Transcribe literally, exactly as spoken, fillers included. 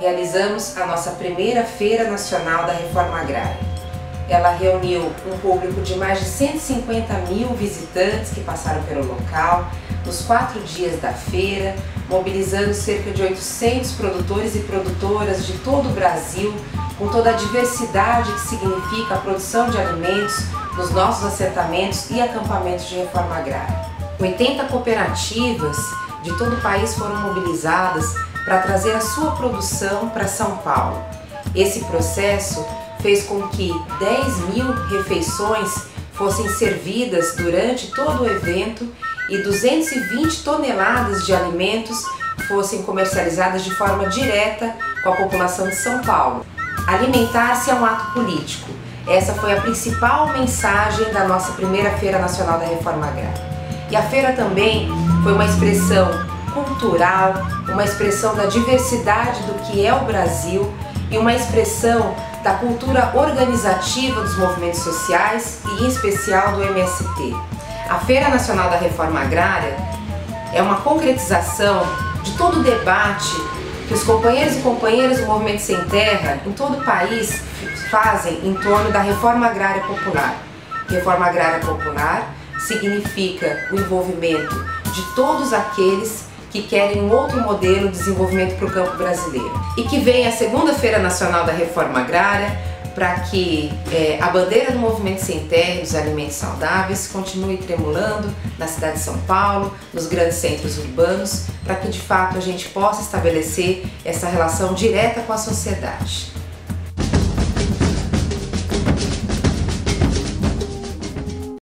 realizamos a nossa primeira Feira Nacional da Reforma Agrária. Ela reuniu um público de mais de cento e cinquenta mil visitantes que passaram pelo local, nos quatro dias da feira, mobilizando cerca de oitocentos produtores e produtoras de todo o Brasil, com toda a diversidade que significa a produção de alimentos nos nossos assentamentos e acampamentos de reforma agrária. oitenta cooperativas de todo o país foram mobilizadas para trazer a sua produção para São Paulo. Esse processo fez com que dez mil refeições fossem servidas durante todo o evento e duzentas e vinte toneladas de alimentos fossem comercializadas de forma direta com a população de São Paulo. Alimentar-se é um ato político. Essa foi a principal mensagem da nossa primeira Feira Nacional da Reforma Agrária. E a feira também foi uma expressão cultural, uma expressão da diversidade do que é o Brasil e uma expressão da cultura organizativa dos movimentos sociais e em especial do M S T. A Feira Nacional da Reforma Agrária é uma concretização de todo o debate que os companheiros e companheiras do Movimento Sem Terra em todo o país fazem em torno da reforma agrária popular. Reforma agrária popular significa o envolvimento de todos aqueles que querem um outro modelo de desenvolvimento para o campo brasileiro. E que vem a segunda Feira Nacional da Reforma Agrária para que é, a bandeira do Movimento Sem Terra e dos alimentos saudáveis continue tremulando na cidade de São Paulo, nos grandes centros urbanos, para que de fato a gente possa estabelecer essa relação direta com a sociedade.